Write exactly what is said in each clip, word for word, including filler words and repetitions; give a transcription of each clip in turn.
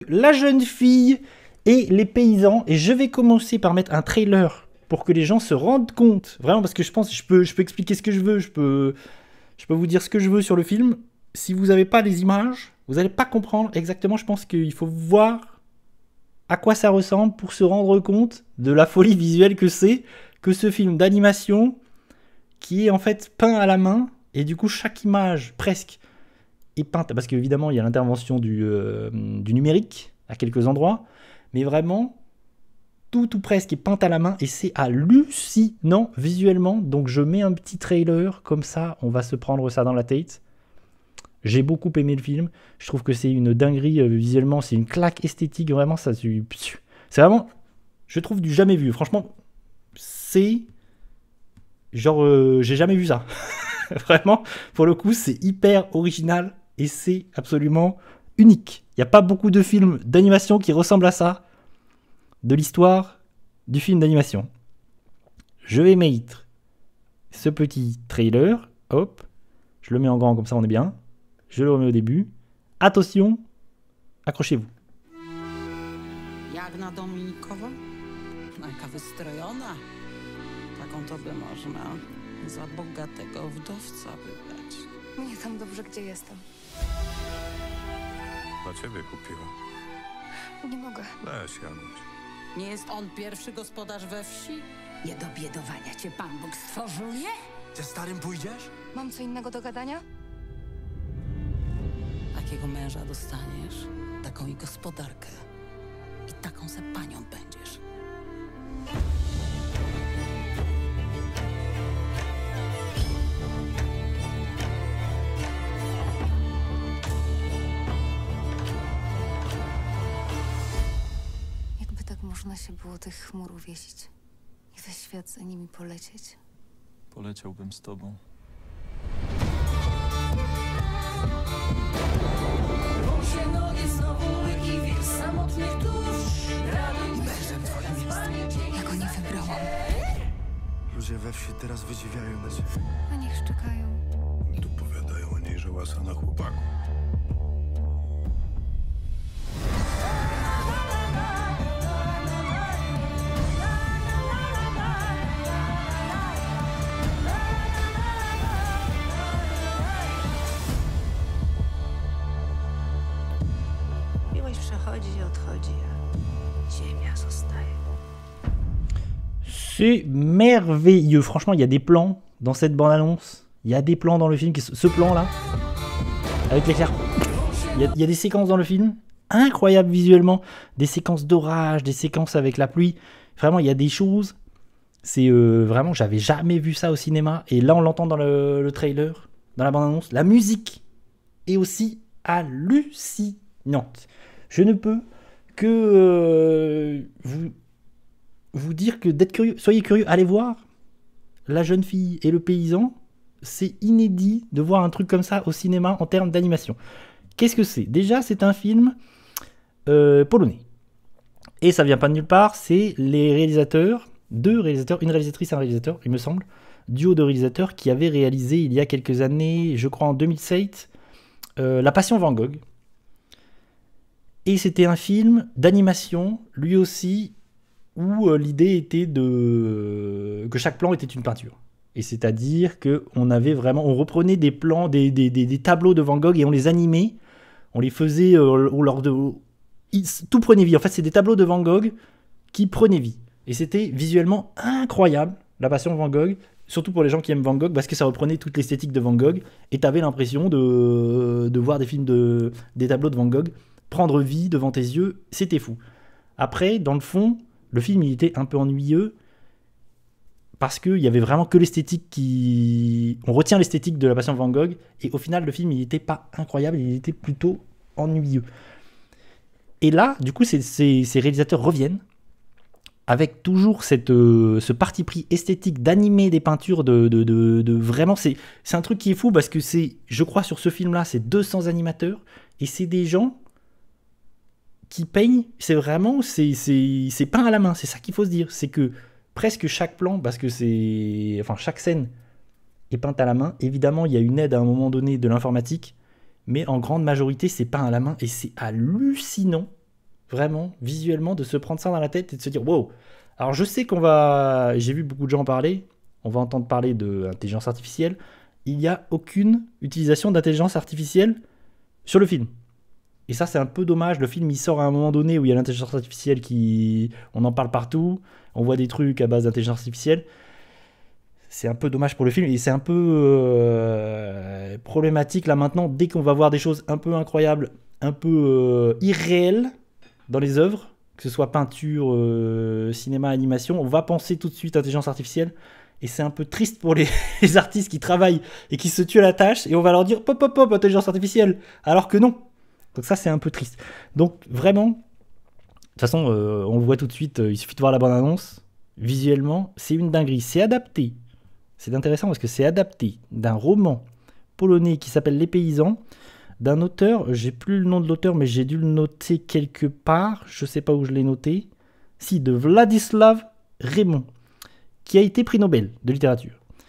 La jeune fille et les paysans. Et je vais commencer par mettre un trailer pour que les gens se rendent compte. Vraiment, parce que je pense que je peux, je peux expliquer ce que je veux. Je peux, je peux vous dire ce que je veux sur le film. Si vous n'avez pas les images, vous n'allez pas comprendre exactement. Je pense qu'il faut voir à quoi ça ressemble pour se rendre compte de la folie visuelle que c'est que ce film d'animation qui est en fait peint à la main. Et du coup, chaque image, presque, est peinte. Parce qu'évidemment, il y a l'intervention du, euh, du numérique à quelques endroits. Mais vraiment, tout ou presque est peint à la main. Et c'est hallucinant visuellement. Donc, je mets un petit trailer. Comme ça, on va se prendre ça dans la tête. J'ai beaucoup aimé le film. Je trouve que c'est une dinguerie euh, visuellement. C'est une claque esthétique. Vraiment, ça, c'est, c'est vraiment, je trouve, du jamais vu. Franchement, c'est genre, euh, j'ai jamais vu ça. Vraiment, pour le coup, c'est hyper original et c'est absolument unique. Il n'y a pas beaucoup de films d'animation qui ressemblent à ça de l'histoire du film d'animation. Je vais mettre ce petit trailer. Hop, je le mets en grand comme ça, on est bien. Je le remets au début. Attention, accrochez-vous. Jak na Dominikowo? Jaka wystrojona. Taką to by można za bogatego wdowca wybrać. Nie tam dobrze, gdzie jestem. Dla ciebie kupiła. Nie mogę. Weź, Janusz. Nie jest on pierwszy gospodarz we wsi? Nie do biedowania cię Pan Bóg stworzył, nie? Ze starym pójdziesz? Mam co innego do gadania? Takiego męża dostaniesz, taką i gospodarkę. I taką se panią będziesz. Jakby tak można się było tych chmur uwiesić i we świat za nimi polecieć. Poleciałbym z tobą. Ja go nie wybrałam. Ludzie we wsi teraz wydziwiają na ciebie. A niech szczekają. Tu powiadają o niej, że łasa na chłopaku. Miłość przechodzi i odchodzi, a ziemia zostaje. C'est merveilleux. Franchement, il y a des plans dans cette bande-annonce. Il y a des plans dans le film. Ce plan-là, avec l'éclair. Il y, a, il y a des séquences dans le film incroyables visuellement. Des séquences d'orage, des séquences avec la pluie. Vraiment, il y a des choses. C'est euh, vraiment, j'avais jamais vu ça au cinéma. Et là, on l'entend dans le, le trailer, dans la bande-annonce. La musique est aussi hallucinante. Je ne peux que euh, vous... vous dire que d'être curieux, soyez curieux, allez voir La jeune fille et le paysan, c'est inédit de voir un truc comme ça au cinéma en termes d'animation. Qu'est-ce que c'est ? Déjà, c'est un film euh, polonais. Et ça vient pas de nulle part, c'est les réalisateurs, deux réalisateurs, une réalisatrice et un réalisateur, il me semble, duo de réalisateurs qui avaient réalisé il y a quelques années, je crois en deux mille sept, euh, La Passion Van Gogh. Et c'était un film d'animation, lui aussi, où euh, l'idée était de euh, que chaque plan était une peinture. Et c'est-à-dire qu'on avait vraiment, on reprenait des plans, des, des, des, des tableaux de Van Gogh et on les animait, on les faisait, euh, on leur de, ils, tout prenait vie. En fait, c'est des tableaux de Van Gogh qui prenaient vie. Et c'était visuellement incroyable, La Passion de Van Gogh, surtout pour les gens qui aiment Van Gogh, parce que ça reprenait toute l'esthétique de Van Gogh, et t'avais l'impression de, de voir des films, de, des tableaux de Van Gogh prendre vie devant tes yeux, c'était fou. Après, dans le fond, le film, il était un peu ennuyeux parce qu'il y avait vraiment que l'esthétique qui... On retient l'esthétique de La Passion de Van Gogh et au final, le film, il n'était pas incroyable, il était plutôt ennuyeux. Et là, du coup, ces, ces, ces réalisateurs reviennent avec toujours cette, euh, ce parti pris esthétique d'animer des peintures, de, de, de, de vraiment... C'est, c'est un truc qui est fou parce que c'est, je crois, sur ce film-là, c'est deux cents animateurs et c'est des gens qui peignent, c'est vraiment, c'est, c'est, c'est peint à la main, c'est ça qu'il faut se dire, c'est que presque chaque plan, parce que c'est, enfin chaque scène est peinte à la main, évidemment il y a une aide à un moment donné de l'informatique, mais en grande majorité c'est peint à la main et c'est hallucinant vraiment, visuellement, de se prendre ça dans la tête et de se dire, wow. Alors je sais qu'on va, j'ai vu beaucoup de gens en parler, on va entendre parler d'intelligence artificielle, il n'y a aucune utilisation d'intelligence artificielle sur le film. Et ça, c'est un peu dommage. Le film, il sort à un moment donné où il y a l'intelligence artificielle qui... On en parle partout. On voit des trucs à base d'intelligence artificielle. C'est un peu dommage pour le film. Et c'est un peu euh, problématique, là, maintenant. Dès qu'on va voir des choses un peu incroyables, un peu euh, irréelles dans les œuvres, que ce soit peinture, euh, cinéma, animation, on va penser tout de suite intelligence artificielle. Et c'est un peu triste pour les, les artistes qui travaillent et qui se tuent à la tâche. Et on va leur dire, pop, pop, pop, intelligence artificielle. Alors que non. Donc ça, c'est un peu triste. Donc vraiment, de toute façon, euh, on le voit tout de suite, euh, il suffit de voir la bande-annonce. Visuellement, c'est une dinguerie. C'est adapté. C'est intéressant parce que c'est adapté d'un roman polonais qui s'appelle Les Paysans, d'un auteur, j'ai plus le nom de l'auteur, mais j'ai dû le noter quelque part, je sais pas où je l'ai noté, si, de Władysław Raymond, qui a été prix Nobel de littérature.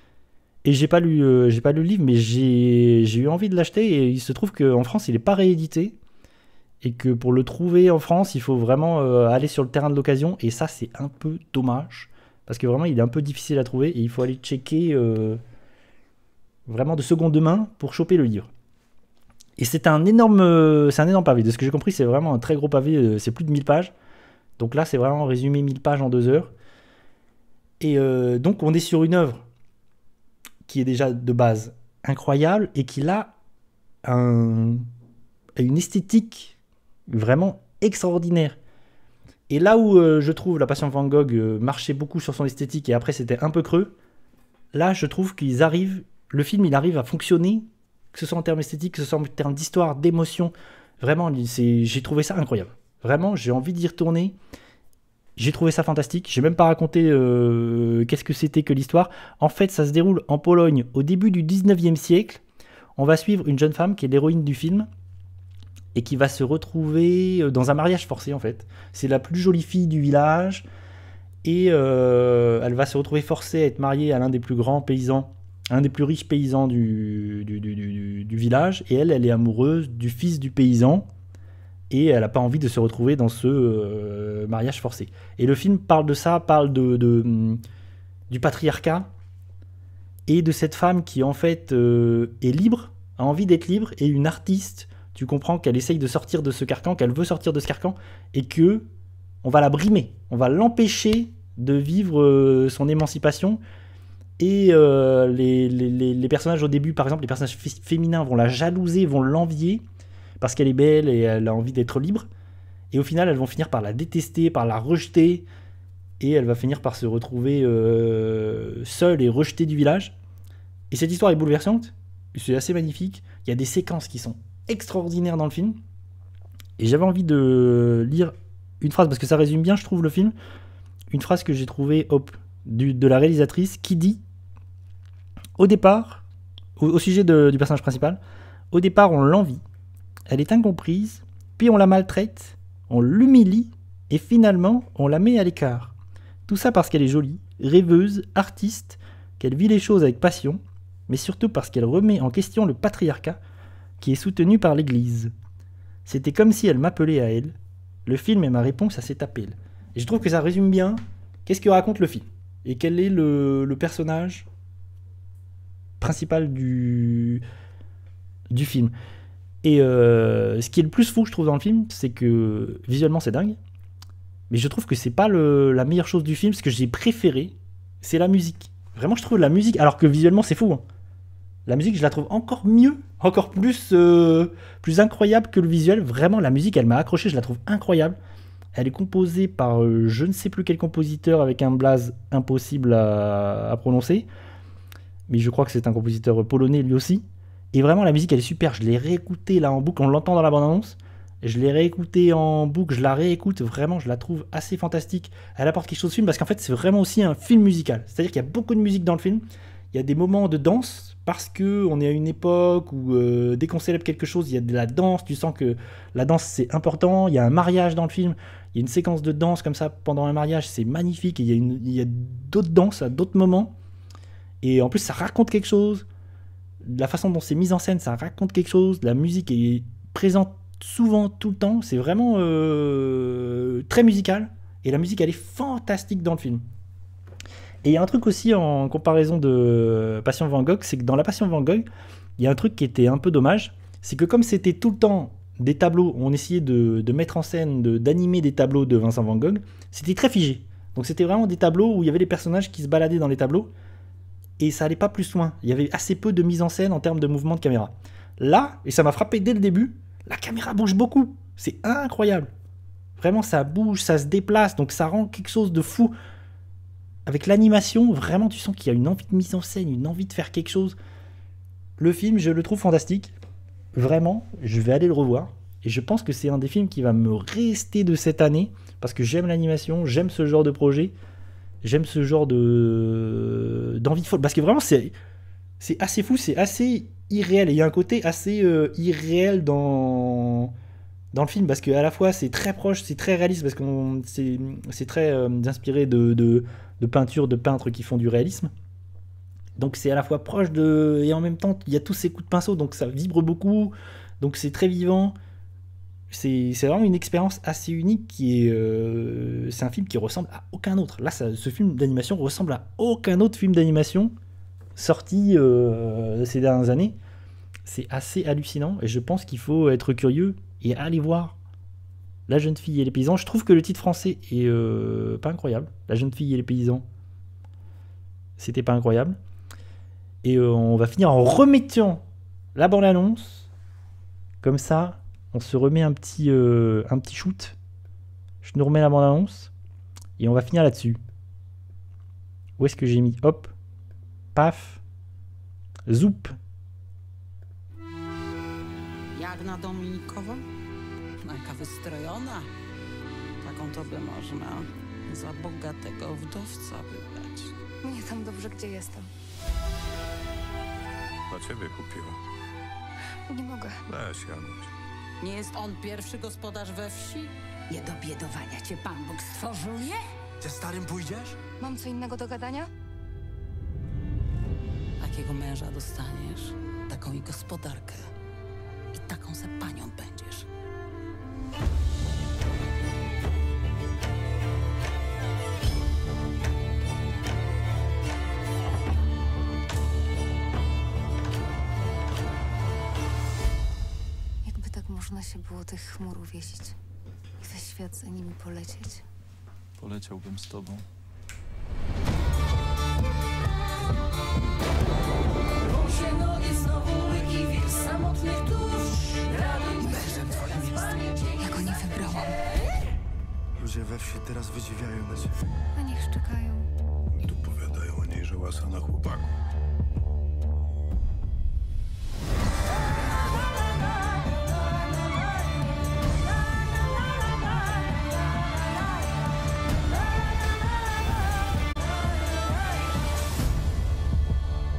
Et j'ai pas lu, euh, j'ai pas lu le livre, mais j'ai, j'ai eu envie de l'acheter. Et il se trouve qu'en France, il n'est pas réédité. Et que pour le trouver en France, il faut vraiment euh, aller sur le terrain de l'occasion. Et ça, c'est un peu dommage. Parce que vraiment, il est un peu difficile à trouver. Et il faut aller checker euh, vraiment de seconde main pour choper le livre. Et c'est un énorme, euh, c'est un énorme pavé. De ce que j'ai compris, c'est vraiment un très gros pavé. Euh, c'est plus de mille pages. Donc là, c'est vraiment résumé mille pages en deux heures. Et euh, donc, on est sur une œuvre qui est déjà de base incroyable et qui a un, une esthétique vraiment extraordinaire. Et là où euh, je trouve La Passion de Van Gogh euh, marchait beaucoup sur son esthétique et après c'était un peu creux, là je trouve qu'ils arrivent, le film il arrive à fonctionner, que ce soit en termes esthétiques, que ce soit en termes d'histoire, d'émotion. Vraiment, c'est, j'ai trouvé ça incroyable. Vraiment, j'ai envie d'y retourner. J'ai trouvé ça fantastique. J'ai même pas raconté euh, qu'est-ce que c'était que l'histoire. En fait, ça se déroule en Pologne au début du dix-neuvième siècle. On va suivre une jeune femme qui est l'héroïne du film et qui va se retrouver dans un mariage forcé, en fait. C'est la plus jolie fille du village et euh, elle va se retrouver forcée à être mariée à l'un des plus grands paysans, un des plus riches paysans du, du, du, du, du village. Et elle, elle est amoureuse du fils du paysan. Et elle n'a pas envie de se retrouver dans ce euh, mariage forcé. Et le film parle de ça, parle de, de, du patriarcat, et de cette femme qui en fait euh, est libre, a envie d'être libre, et une artiste, tu comprends qu'elle essaye de sortir de ce carcan, qu'elle veut sortir de ce carcan, et que on va la brimer, on va l'empêcher de vivre euh, son émancipation. Et euh, les, les, les personnages au début, par exemple, les personnages f- féminins vont la jalouser, vont l'envier, parce qu'elle est belle et elle a envie d'être libre. Et au final, elles vont finir par la détester, par la rejeter. Et elle va finir par se retrouver euh, seule et rejetée du village. Et cette histoire est bouleversante. C'est assez magnifique. Il y a des séquences qui sont extraordinaires dans le film. Et j'avais envie de lire une phrase, parce que ça résume bien, je trouve, le film. Une phrase que j'ai trouvée hop, du, de la réalisatrice qui dit, au départ, au, au sujet de, du personnage principal, au départ, on l'envie. Elle est incomprise, puis on la maltraite, on l'humilie, et finalement, on la met à l'écart. Tout ça parce qu'elle est jolie, rêveuse, artiste, qu'elle vit les choses avec passion, mais surtout parce qu'elle remet en question le patriarcat qui est soutenu par l'Église. C'était comme si elle m'appelait à elle. Le film est ma réponse à cet appel. Et je trouve que ça résume bien qu'est-ce que raconte le film, et quel est le, le personnage principal du, du film. Et euh, ce qui est le plus fou, je trouve, dans le film, c'est que visuellement, c'est dingue. Mais je trouve que c'est pas le, la meilleure chose du film. Ce que j'ai préféré, c'est la musique. Vraiment, je trouve la musique, alors que visuellement, c'est fou. Hein. La musique, je la trouve encore mieux, encore plus, euh, plus incroyable que le visuel. Vraiment, la musique, elle m'a accroché, je la trouve incroyable. Elle est composée par euh, je ne sais plus quel compositeur avec un blaze impossible à, à prononcer. Mais je crois que c'est un compositeur polonais lui aussi. Et vraiment, la musique, elle est super. Je l'ai réécoutée là en boucle. On l'entend dans la bande-annonce. Je l'ai réécoutée en boucle. Je la réécoute. Vraiment, je la trouve assez fantastique. Elle apporte quelque chose au film parce qu'en fait, c'est vraiment aussi un film musical. C'est-à-dire qu'il y a beaucoup de musique dans le film. Il y a des moments de danse parce qu'on est à une époque où euh, dès qu'on célèbre quelque chose, il y a de la danse. Tu sens que la danse, c'est important. Il y a un mariage dans le film. Il y a une séquence de danse comme ça pendant un mariage. C'est magnifique. Et il y a, une, il y a d'autres danses à d'autres moments. Et en plus, ça raconte quelque chose. La façon dont c'est mis en scène, ça raconte quelque chose. La musique est présente souvent, tout le temps. C'est vraiment euh, très musical. Et la musique, elle est fantastique dans le film. Et il y a un truc aussi en comparaison de Passion Van Gogh, c'est que dans La Passion Van Gogh, il y a un truc qui était un peu dommage. C'est que comme c'était tout le temps des tableaux, on essayait de, de mettre en scène, de, d'animer des tableaux de Vincent Van Gogh, c'était très figé. Donc c'était vraiment des tableaux où il y avait les personnages qui se baladaient dans les tableaux. Et ça allait pas plus loin. Il y avait assez peu de mise en scène en termes de mouvement de caméra. Là, et ça m'a frappé dès le début, la caméra bouge beaucoup. C'est incroyable. Vraiment, ça bouge, ça se déplace, donc ça rend quelque chose de fou. Avec l'animation, vraiment, tu sens qu'il y a une envie de mise en scène, une envie de faire quelque chose. Le film, je le trouve fantastique. Vraiment, je vais aller le revoir. Et je pense que c'est un des films qui va me rester de cette année, parce que j'aime l'animation, j'aime ce genre de projet. J'aime ce genre de d'envie de folle. Parce que vraiment, c'est, c'est assez fou, c'est assez irréel. Et il y a un côté assez euh, irréel dans, dans le film. Parce qu'à la fois, c'est très proche, c'est très réaliste. Parce que c'est, c'est très euh, inspiré de, de, de peintures, de peintres qui font du réalisme. Donc c'est à la fois proche de... Et en même temps, il y a tous ces coups de pinceau. Donc ça vibre beaucoup. Donc c'est très vivant. C'est, c'est vraiment une expérience assez unique qui est... Euh, c'est un film qui ressemble à aucun autre. Là, ça, ce film d'animation ressemble à aucun autre film d'animation sorti euh, ces dernières années. C'est assez hallucinant et je pense qu'il faut être curieux et aller voir La jeune fille et les paysans. Je trouve que le titre français est euh, pas incroyable. La jeune fille et les paysans, c'était pas incroyable. Et euh, on va finir en remettant la bande-annonce. Comme ça... On se remet un petit, euh, un petit shoot. Je nous remets la bande-annonce. Et on va finir là-dessus. Où est-ce que j'ai mis? Hop. Paf. Zoup. Jagna Dominikowa? Jaka wystrojona. Taką to by można za bogatego wdowca wybrać. Mnie tam dobrze, gdzie jestem. Dla ciebie kupiła. Nie mogę. Weź, Januś. Nie jest on pierwszy gospodarz we wsi? Nie do biedowania cię Pan Bóg stworzył, nie? Ze starym pójdziesz? Mam co innego do gadania? Takiego męża dostaniesz, taką i gospodarkę. I taką se panią będziesz. Jakby tak można się było tych chmur uwiesić i we świat za nimi polecieć. Poleciałbym z tobą. Ja go nie wybrałam. Ludzie we wsi teraz wydziwiają na ciebie. A niech szczekają. Tu powiadają o niej, że łasa na chłopaku.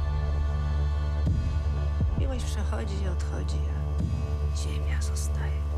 Miłość przechodzi i odchodzi, a ziemia zostaje.